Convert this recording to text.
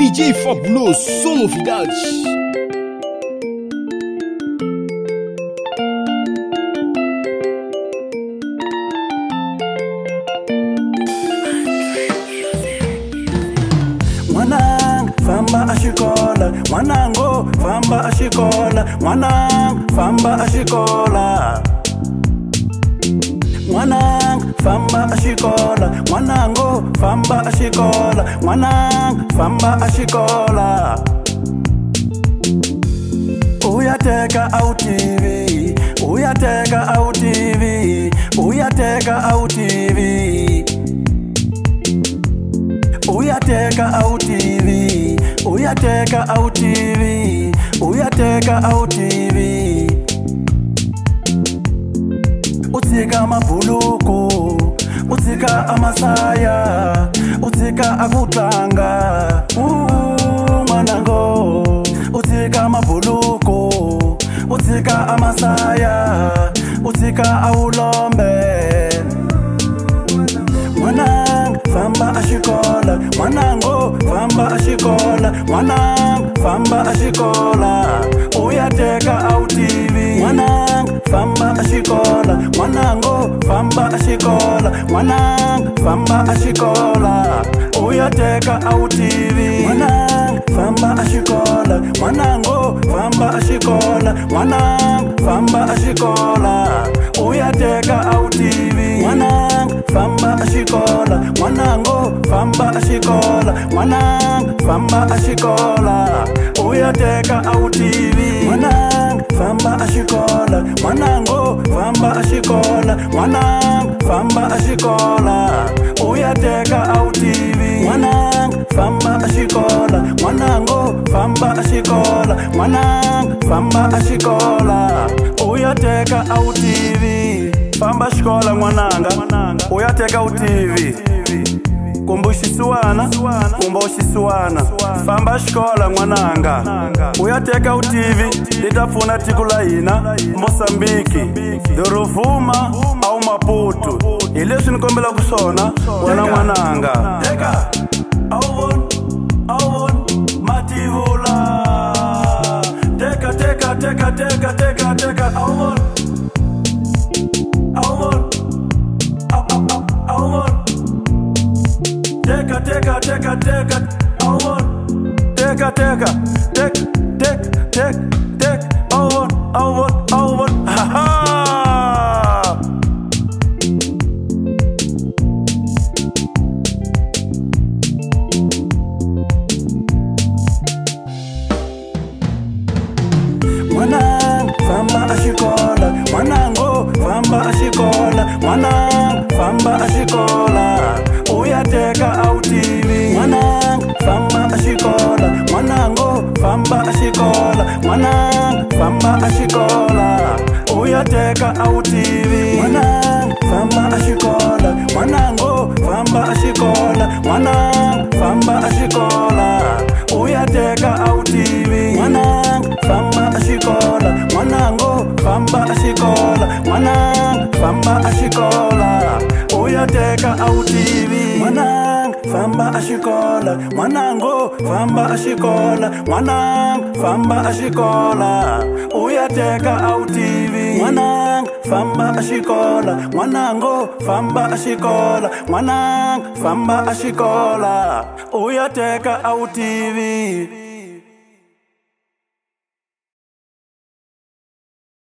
DJ Fabulo, son au village. Mwanangu famba ashikola, mwanangu famba ashikola, mwanangu famba ashikola. Mwanangu famba ashikola, mwanangu famba ashikola, mwanangu famba ashikola. Uyateka au TV, uyateka au TV, uyateka au TV. Uyateka au TV, uyateka au TV, uyateka au TV. Utika mabuluko, utika amasaya, utika akutanga. Mwanango, utika mabuluko, utika amasaya, utika aulombe. Mwanangu famba ashikola, mwanangu famba ashikola, mwanangu famba ashikola. Uyateka au TV, mwanangu famba ashikola, mwanangu famba ashikola, mwanangu famba ashikola. Uyateka au TV, mwanangu famba ashikola, mwanangu famba ashikola, mwanangu famba ashikola. Uyateka au TV, mwanangu famba ashikola, mwanangu famba ashikola, mwanangu famba ashikola. Uyateka au TV, mwanangu famba ashikola, mwanangu famba ashikola, mwanangu famba ashikola. Uyateka au TV, mwanangu famba ashikola, mwanangu famba ashikola, mwanangu famba ashikola. Uyateka au TV, famba ashikola mwananga, uyateka au TV. Kumbushiswana, kumbushiswana. Famba ashikola mwananga, uyateka au TV. Litafuna tikulaina Mosambiki, Doruvuma au Maputo. Ilesi nikombela kusona wana mwananga. Teka awon Mativula. Teka awon Teka awon. Teka awon. Ha ha. Mwanangu famba ashikola, mwanangu famba ashikola, mwanangu famba ashikola. Uyateka au TV, mwanangu famba ashikola, mwanangu famba ashikola, mwanangu famba ashikola. Uyateka au TV, mwanangu famba ashikola, mwanangu famba ashikola, mwanangu famba ashikola. Uyateka au TV, mwanangu famba ashikola, mwanangu famba ashikola, mwanangu famba ashikola. Uyateka au TV, mwanangu famba ashikola, mwanangu famba ashikola, mwanangu famba ashikola. Uyateka au TV, mwanangu famba ashikola, mwanangu famba ashikola, mwanangu famba ashikola. Uyateka au TV.